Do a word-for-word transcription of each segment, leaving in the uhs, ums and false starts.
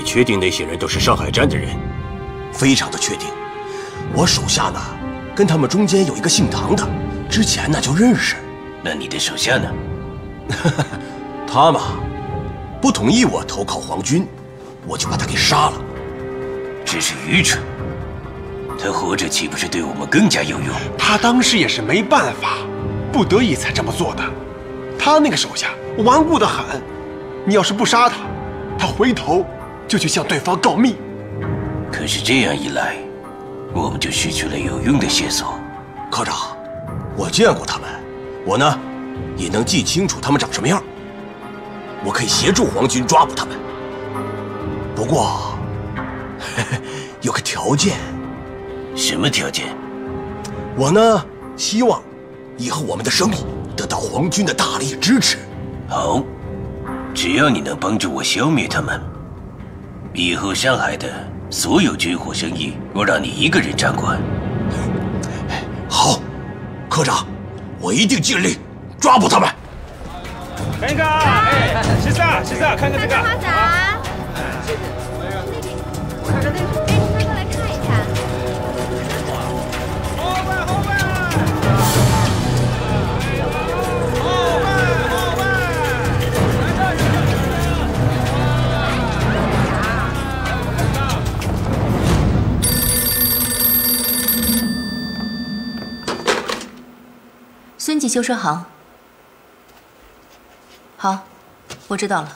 确定那些人都是上海站的人？ 非常的确定。我手下呢，跟他们中间有一个姓唐的，之前呢就认识。 那你的手下呢？ 他嘛，不同意我投靠皇军，我就把他给杀了。 真是愚蠢！他活着岂不是对我们更加有用？ 他当时也是没办法，不得已才这么做的。他那个手下顽固得很，你要是不杀他，他回头就去向对方告密。 可是这样一来，我们就失去了有用的线索。 科长，我见过他们，我呢也能记清楚他们长什么样。我可以协助皇军抓捕他们。不过，嘿嘿，有个条件。 什么条件？ 我呢希望以后我们的生意得到皇军的大力支持。 好，只要你能帮助我消灭他们，以后上海的所有军火生意，我让你一个人掌管。 好，科长，我一定尽力抓捕他们。 看一个啊！哎，先生，先生，看看这个。 花洒。谢谢。我看看那个。哎，你快过来看一下。 后半，后半。后半，后半。孙记修车行。好，我知道了。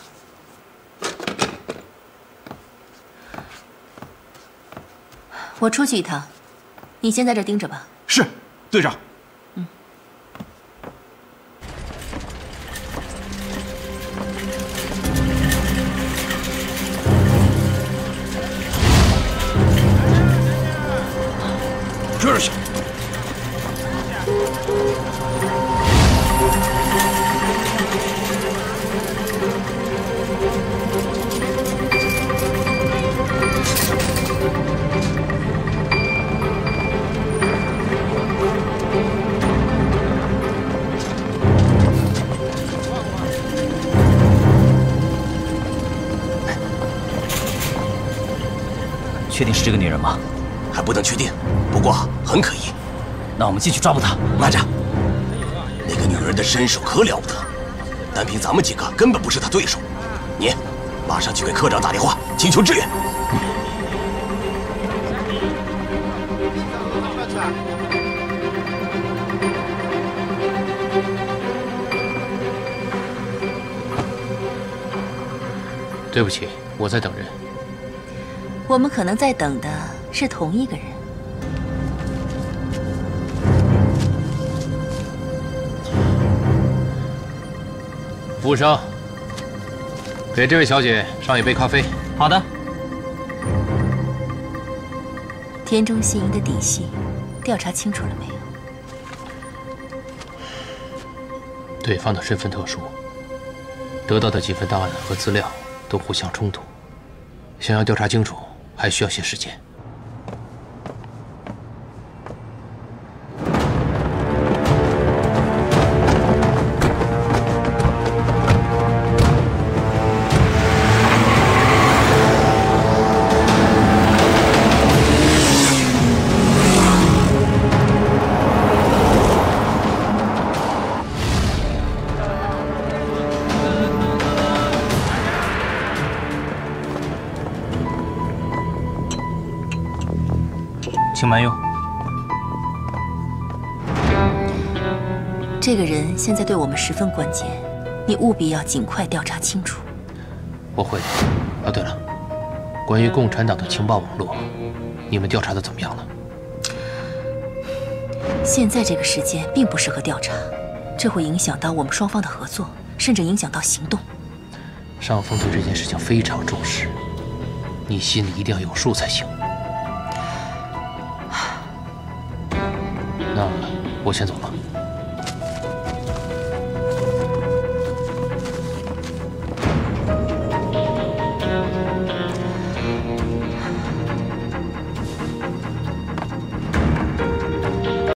我出去一趟，你先在这盯着吧。 是，队长。 嗯。 追着去。 确定是这个女人吗？ 还不能确定，不过很可疑。 那我们进去抓捕她。 慢着，那个女人的身手可了不得，单凭咱们几个根本不是她对手。你马上去给科长打电话，请求支援。嗯、 对不起，我在等人。 我们可能在等的是同一个人。 服务生，给这位小姐上一杯咖啡。 好的。 田中新营的底细调查清楚了没有？ 对方的身份特殊，得到的几份档案和资料都互相冲突，想要调查清楚，还需要些时间。 请慢用。 这个人现在对我们十分关键，你务必要尽快调查清楚。 我会的。啊，对了，关于共产党的情报网络，你们调查的怎么样了？ 现在这个时间并不适合调查，这会影响到我们双方的合作，甚至影响到行动。 上峰对这件事情非常重视，你心里一定要有数才行。那我先走了。